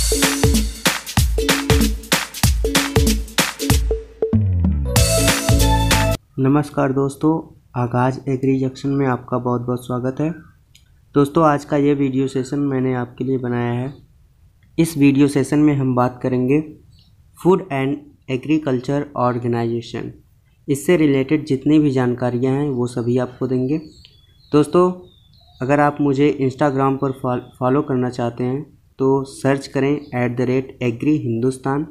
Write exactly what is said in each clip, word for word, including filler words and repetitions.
नमस्कार दोस्तों, आगाज़ एग्री जंक्शन में आपका बहुत बहुत स्वागत है। दोस्तों, आज का ये वीडियो सेशन मैंने आपके लिए बनाया है। इस वीडियो सेशन में हम बात करेंगे फूड एंड एग्रीकल्चर ऑर्गेनाइजेशन। इससे रिलेटेड जितनी भी जानकारियां हैं वो सभी आपको देंगे। दोस्तों, अगर आप मुझे इंस्टाग्राम पर फॉलो करना चाहते हैं तो सर्च करें at the rate agri Hindustan.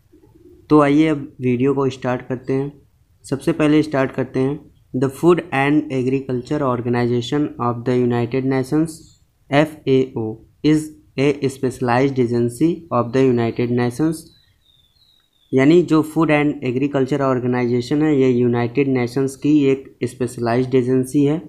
तो आइए अब वीडियो को स्टार्ट करते हैं। सबसे पहले स्टार्ट करते हैं। The food and agriculture organisation of the United Nations F A O is a specialised agency of the United Nations. यानी जो फूड एंड एग्रीकल्चर ऑर्गेनाइजेशन है ये यूनाइटेड नेशंस की एक स्पेशलाइज्ड एजेंसी है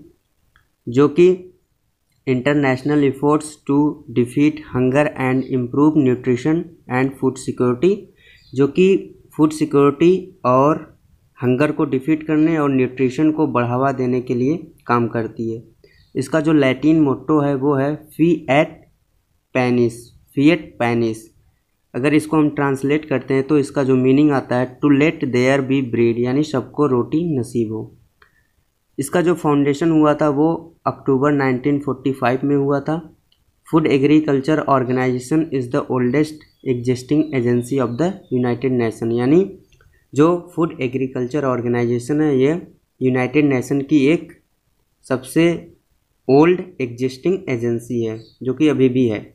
जो कि international efforts to defeat hunger and improve nutrition and food security, जो कि फूड सिक्योरिटी और हंगर को डिफीट करने और न्यूट्रिशन को बढ़ावा देने के लिए काम करती है। इसका जो लैटिन मोट्टो है वो है फिएट पैनिस, फिएट पैनिस। अगर इसको हम ट्रांसलेट करते हैं तो इसका जो मीनिंग आता है to let there be bread, यानी सबको रोटी नसीब हो। इसका जो फाउंडेशन हुआ था वो अक्टूबर नाइनटीन फोर्टी फाइव में हुआ था। Food agriculture organisation is the oldest existing agency of the United Nation. यानी जो फूड एग्रीकल्चर ऑर्गेनाइजेशन है ये यूनाइटेड नेशन की एक सबसे ओल्ड एग्जिस्टिंग एजेंसी है जो कि अभी भी है।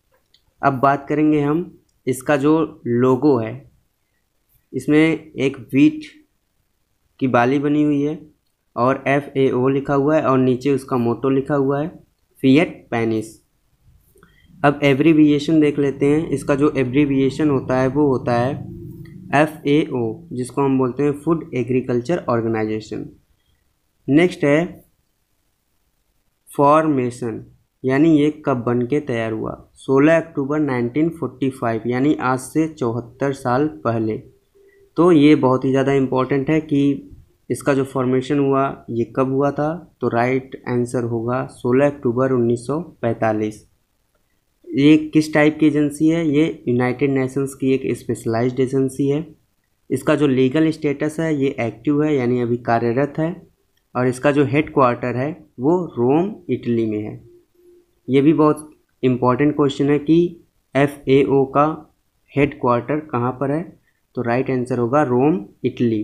अब बात करेंगे हम इसका जो लोगो है। इसमें एक व्हीट की बाली बनी हुई है और एफ ए ओ लिखा हुआ है और नीचे उसका मोटो लिखा हुआ है फिएट पैनिस। अब एब्रीविएशन देख लेते हैं। इसका जो एब्रीविएशन होता है वो होता है एफ ए ओ, जिसको हम बोलते हैं फूड एग्रीकल्चर ऑर्गेनाइजेशन। नेक्स्ट है फॉर्मेशन, यानी ये कब बन के तैयार हुआ। सोलह अक्टूबर नाइनटीन फोर्टी फाइव, यानी आज से चौहत्तर साल पहले। तो ये बहुत ही ज़्यादा इम्पोर्टेंट है कि इसका जो फॉर्मेशन हुआ ये कब हुआ था। तो राइट आंसर होगा सोलह अक्टूबर उन्नीस सौ पैंतालीस। ये किस टाइप की एजेंसी है? ये यूनाइटेड नेशंस की एक स्पेशलाइज्ड एजेंसी है। इसका जो लीगल स्टेटस है ये एक्टिव है, यानी अभी कार्यरत है। और इसका जो हेड क्वार्टर है वो रोम इटली में है। ये भी बहुत इम्पॉर्टेंट क्वेश्चन है कि एफ ए ओ का हेड क्वार्टर कहाँ पर है। तो राइट आंसर होगा रोम इटली।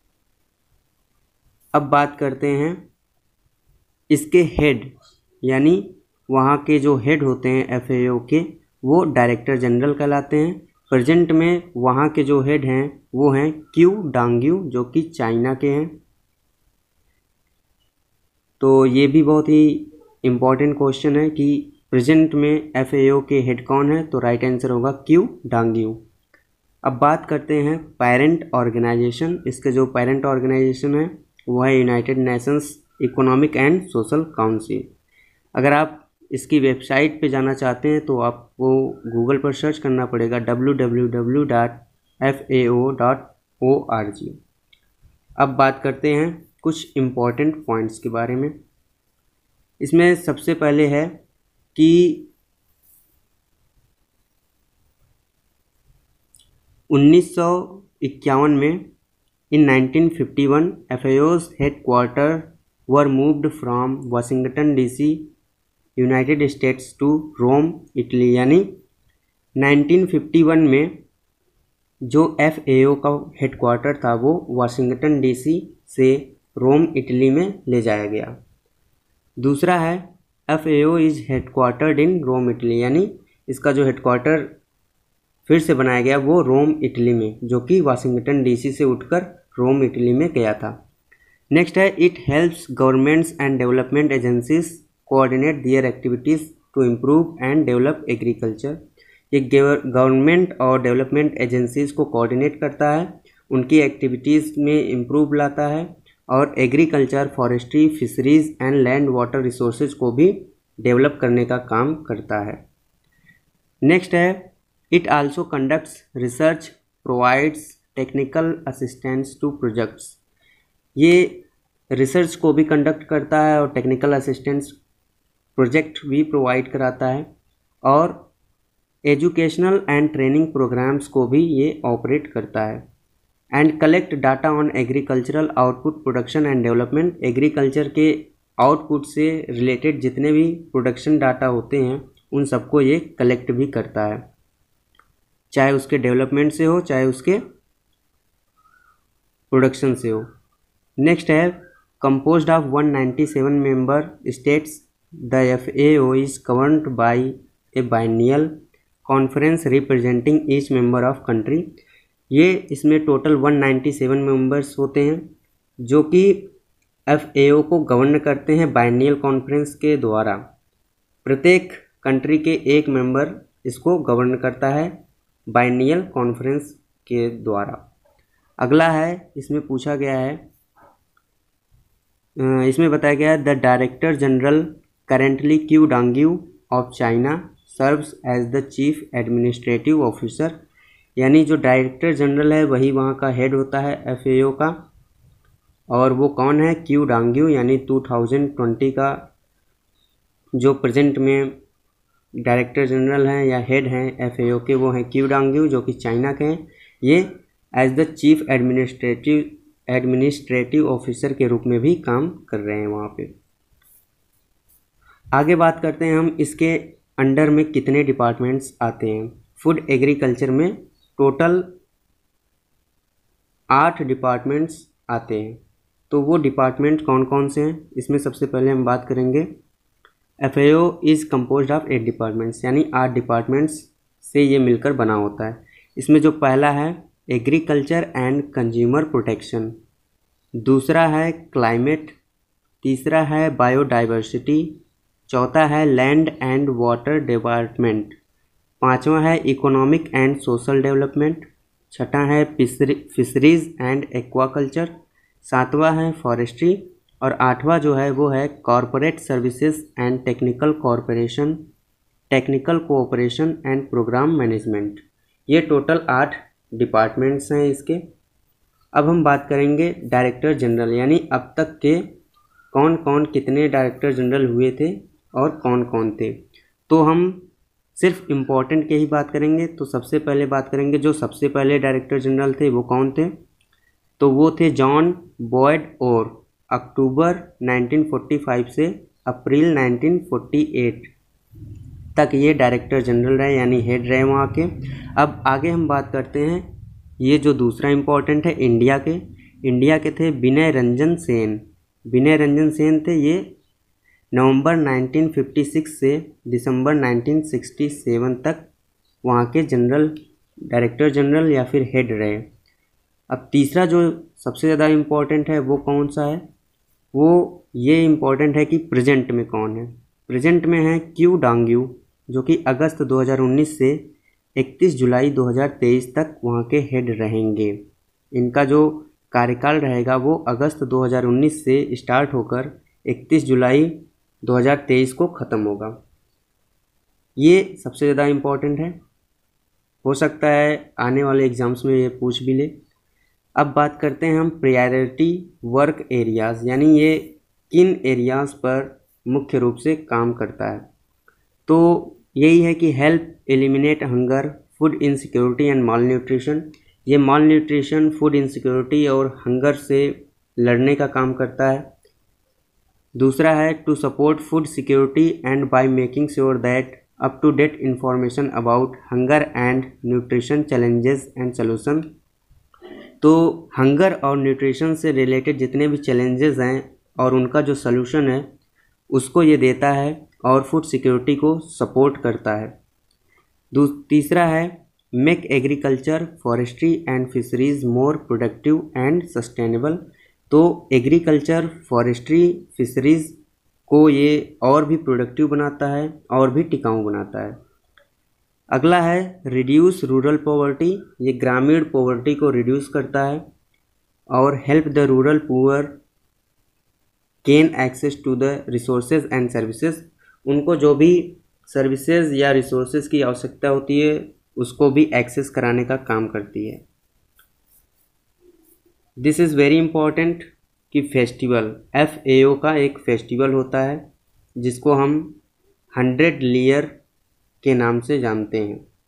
अब बात करते हैं इसके हेड, यानी वहाँ के जो हेड होते हैं एफ ए ओ के वो डायरेक्टर जनरल कहलाते हैं। प्रेजेंट में वहाँ के जो हेड हैं वो हैं क्यू डांग्यू, जो कि चाइना के हैं। तो ये भी बहुत ही इम्पॉर्टेंट क्वेश्चन है कि प्रेजेंट में एफ ए ओ के हेड कौन है। तो राइट आंसर होगा क्यू डांग्यू। अब बात करते हैं पेरेंट ऑर्गेनाइजेशन। इसके जो पेरेंट ऑर्गेनाइजेशन है वो है United Nations economic and social council. अगर आप इसकी वेबसाइट पे जाना चाहते हैं तो आपको गूगल पर सर्च करना पड़ेगा W W W dot F A O dot O R G. अब बात करते हैं कुछ इम्पॉर्टेंट पॉइंट्स के बारे में। इसमें सबसे पहले है कि उन्नीस सौ इक्यावन में in nineteen fifty one F A O's headquarters were moved from Washington D C United States to Rome Italy. यानी नाइनटीन फिफ्टी वन में जो एफ ए ओ का हेडक्वार्टर था वो वाशिंगटन डीसी से रोम इटली में ले जाया गया। दूसरा है F A O is headquartered in Rome Italy, यानी इसका जो हेडक्वार्टर फिर से बनाया गया वो रोम इटली में, जो कि वाशिंगटन डीसी से उठकर रोम इटली में गया था। नेक्स्ट है it helps governments and development agencies coordinate their activities to improve and develop agriculture. ये गवर्नमेंट और डेवलपमेंट एजेंसीज़ को कोऑर्डिनेट करता है, उनकी एक्टिविटीज़ में इम्प्रूव लाता है और agriculture, forestry, fisheries and land water resources को भी डेवलप करने का काम करता है। नेक्स्ट है it also conducts research, provides technical assistance to projects. ये रिसर्च को भी कंडक्ट करता है और टेक्निकल असिस्टेंस प्रोजेक्ट भी प्रोवाइड कराता है और एजुकेशनल एंड ट्रेनिंग प्रोग्राम्स को भी ये ऑपरेट करता है। And collect data on agricultural output production and development, agriculture के आउटपुट से रिलेटेड जितने भी प्रोडक्शन डाटा होते हैं उन सबको ये कलेक्ट भी करता है, चाहे उसके डेवलपमेंट से हो चाहे उसके प्रोडक्शन से हो। नेक्स्ट है composed of one hundred ninety-seven member states, the F A O is governed by a biennial conference representing each member of country। ये इसमें टोटल एक सौ सत्तानवे मेंबर्स होते हैं जो कि F A O को गवर्न करते हैं बाइनियल कॉन्फ्रेंस के द्वारा। प्रत्येक कंट्री के एक मेंबर इसको गवर्न करता है बाइनियल कॉन्फ्रेंस के द्वारा। अगला है, इसमें पूछा गया है, इसमें बताया गया है the director general currently Qu Dongyu of China serves as the chief administrative officer, यानी जो डायरेक्टर जनरल है वही वहाँ का हेड होता है एफ ए ओ का, और वो कौन है, क्यू डांग्यू, यानी दो हज़ार बीस का जो प्रेजेंट में डायरेक्टर जनरल हैं या हेड हैं एफ ए ओ के वो हैं क्यू डांग्यू जो कि चाइना के हैं। ये as the chief administrative administrative officer के रूप में भी काम कर रहे हैं वहाँ पे। आगे बात करते हैं हम इसके अंडर में कितने डिपार्टमेंट्स आते हैं। फूड एग्रीकल्चर में टोटल आठ डिपार्टमेंट्स आते हैं। तो वो डिपार्टमेंट कौन कौन से हैं, इसमें सबसे पहले हम बात करेंगे F A O is composed of eight departments, यानी आठ डिपार्टमेंट्स से ये मिलकर बना होता है। इसमें जो पहला है एग्रीकल्चर एंड कंज्यूमर प्रोटेक्शन, दूसरा है क्लाइमेट, तीसरा है बायोडाइवर्सिटी, चौथा है लैंड एंड वाटर डिपार्टमेंट, पांचवा है इकोनॉमिक एंड सोशल डेवलपमेंट, छठा है फिशरीज एंड एक्वाकल्चर, सातवां है फॉरेस्ट्री, और आठवां जो है वो है corporate services and technical corporation technical cooperation and programme management. ये टोटल आठ डिपार्टमेंट्स हैं इसके। अब हम बात करेंगे डायरेक्टर जनरल, यानी अब तक के कौन कौन कितने डायरेक्टर जनरल हुए थे और कौन कौन थे। तो हम सिर्फ इम्पोर्टेंट के ही बात करेंगे। तो सबसे पहले बात करेंगे जो सबसे पहले डायरेक्टर जनरल थे वो कौन थे, तो वो थे जॉन बॉयड और अक्टूबर उन्नीस सौ पैंतालीस से अप्रैल उन्नीस सौ अड़तालीस तक ये डायरेक्टर जनरल रहे, यानी हेड रहे वहाँ के। अब आगे हम बात करते हैं, ये जो दूसरा इम्पोर्टेंट है इंडिया के इंडिया के थे विनय रंजन सेन। विनय रंजन सेन थे, ये नवंबर उन्नीस सौ छप्पन से दिसंबर उन्नीस सौ सरसठ तक वहाँ के जनरल डायरेक्टर जनरल या फिर हेड रहे। अब तीसरा जो सबसे ज़्यादा इम्पोर्टेंट है वो कौन सा है, वो ये इम्पोर्टेंट है कि प्रेजेंट में कौन है। प्रेजेंट में है क्यू डांग्यू जो कि अगस्त दो हज़ार उन्नीस से इकतीस जुलाई दो हज़ार तेईस तक वहाँ के हेड रहेंगे। इनका जो कार्यकाल रहेगा वो अगस्त दो हज़ार उन्नीस से स्टार्ट होकर इकतीस जुलाई दो हज़ार तेईस को ख़त्म होगा। ये सबसे ज़्यादा इम्पोर्टेंट है, हो सकता है आने वाले एग्ज़ाम्स में ये पूछ भी ले। अब बात करते हैं हम प्रायोरिटी वर्क एरियाज़, यानी ये किन एरियाज़ पर मुख्य रूप से काम करता है। तो यही है कि help eliminate hunger, food insecurity and malnutrition. ये माल न्यूट्रिशन, फूड इनसिक्योरिटी और हंगर से लड़ने का काम करता है। दूसरा है to support food security and by making sure that up to date information about hunger and nutrition challenges and solution. तो हंगर और न्यूट्रिशन से रिलेटेड जितने भी चैलेंजेस हैं और उनका जो सलूशन है उसको ये देता है और फूड सिक्योरिटी को सपोर्ट करता है। तीसरा है make agriculture, forestry and fisheries more productive and sustainable. तो एग्रीकल्चर, फॉरेस्ट्री, फिशरीज को ये और भी प्रोडक्टिव बनाता है और भी टिकाऊ बनाता है। अगला है रिड्यूस रूरल पॉवर्टी, ये ग्रामीण पॉवर्टी को रिड्यूस करता है और help the rural poor gain access to the resources and services. उनको जो भी सर्विसेज या रिसोर्सेज की आवश्यकता होती है उसको भी एक्सेस कराने का काम करती है। दिस इज़ वेरी इम्पॉर्टेंट कि फेस्टिवल, एफ ए ओ का एक फेस्टिवल होता है जिसको हम हंड्रेड लेयर के नाम से जानते हैं।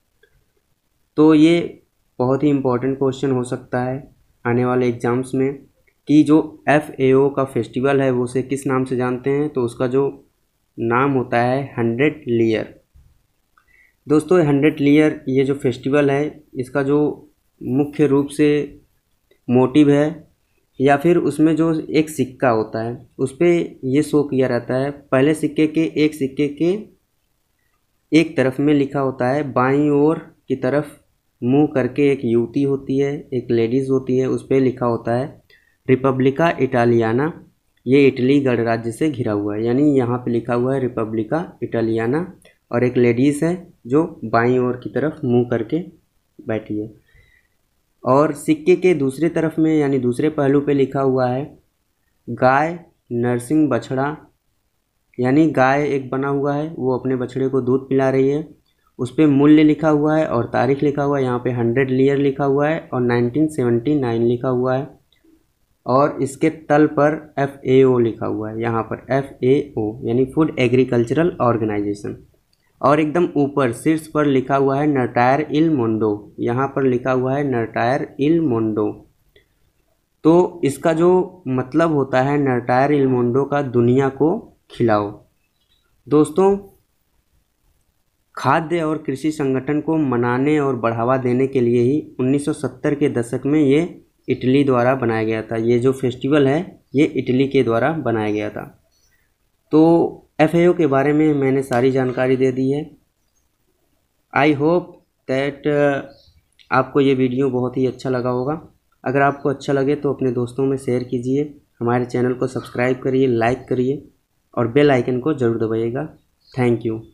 तो ये बहुत ही इम्पोर्टेंट क्वेश्चन हो सकता है आने वाले एग्ज़ाम्स में कि जो एफ ए ओ का फेस्टिवल है वो उसे किस नाम से जानते हैं। तो उसका जो नाम होता है हंड्रेड लीयर। दोस्तों हंड्रेड लीयर ये जो फेस्टिवल है इसका जो मुख्य रूप से मोटिव है या फिर उसमें जो एक सिक्का होता है उस पर ये शो किया रहता है। पहले सिक्के के एक सिक्के के एक तरफ में लिखा होता है बाईं ओर की तरफ मुंह करके एक युवती होती है, एक लेडीज़ होती है, उस पर लिखा होता है रिपब्लिका इटालियाना। ये इटली गणराज्य से घिरा हुआ है, यानी यहाँ पे लिखा हुआ है रिपब्लिका इटालियाना और एक लेडीज़ है जो बाईं ओर की तरफ मुंह करके बैठी है। और सिक्के के दूसरे तरफ में यानी दूसरे पहलू पे लिखा हुआ है गाय नर्सिंग बछड़ा, यानी गाय एक बना हुआ है वो अपने बछड़े को दूध पिला रही है। उस पर मूल्य लिखा हुआ है और तारीख लिखा हुआ है, यहाँ पे हंड्रेड लीयर लिखा हुआ है और नाइनटीन सेवेंटी नाइन लिखा हुआ है। और इसके तल पर एफ ए ओ लिखा हुआ है, यहाँ पर एफ ए ओ यानी फूड एग्रीकल्चरल ऑर्गेनाइजेशन। और एकदम ऊपर शीर्ष पर लिखा हुआ है नटायर इल मोंडो, यहाँ पर लिखा हुआ है नटायर इल मोंडो। तो इसका जो मतलब होता है नटायर इल मोंडो का दुनिया को खिलाओ। दोस्तों खाद्य और कृषि संगठन को मनाने और बढ़ावा देने के लिए ही उन्नीस सौ सत्तर के दशक में ये इटली द्वारा बनाया गया था। ये जो फेस्टिवल है ये इटली के द्वारा बनाया गया था। तो एफ ए ओ के बारे में मैंने सारी जानकारी दे दी है। आई होप दैट आपको ये वीडियो बहुत ही अच्छा लगा होगा। अगर आपको अच्छा लगे तो अपने दोस्तों में शेयर कीजिए, हमारे चैनल को सब्सक्राइब करिए, लाइक करिए और बेल आइकन को ज़रूर दबाइएगा। Thank you.